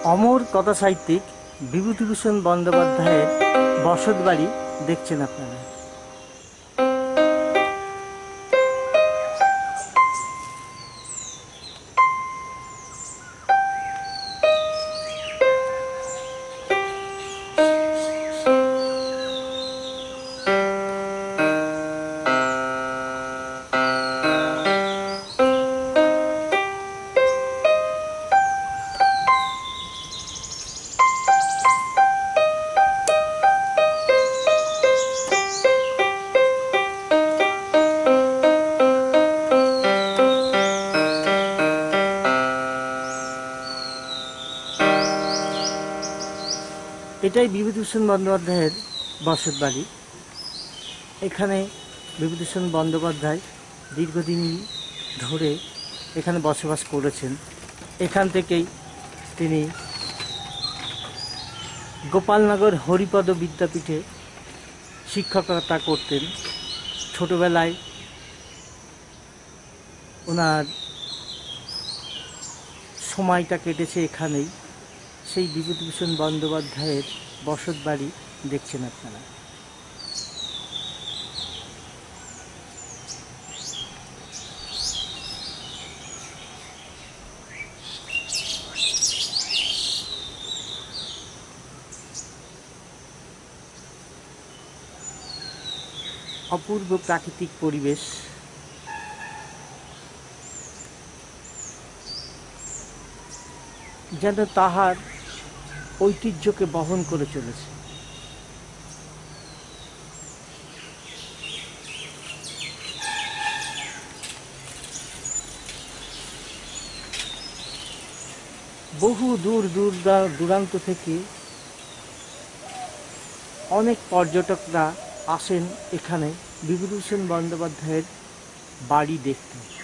অমর কথা সাহিত্যিক বিভূতিভূষণ বন্দ্যোপাধ্যায়ের বসতবাড়ি দেখছেন আপনারা। এটাই বিভূতিভূষণ বন্দ্যোপাধ্যায়ের বসতবাড়ি। এখানে বিভূতিভূষণ বন্দ্যোপাধ্যায় দীর্ঘদিন ধরে এখানে বসবাস করেছেন। এখান থেকেই তিনি গোপালনগর হরিপদ বিদ্যাপীঠে শিক্ষকতা করতেন। ছোটবেলায় ওনার সময়টা কেটেছে এখানেই। সেই বিভূতিভূষণ বন্দ্যোপাধ্যায়ের বসতবাড়ি দেখছেন আপনারা। অপূর্ব প্রাকৃতিক পরিবেশ। যেন তাহার ঐতিহ্যকে বহন করে চলেছে। বহু দূরান্ত থেকে অনেক পর্যটকরা আসেন এখানে বিভূতিভূষণ বন্দ্যোপাধ্যায়ের বাড়ি দেখতে।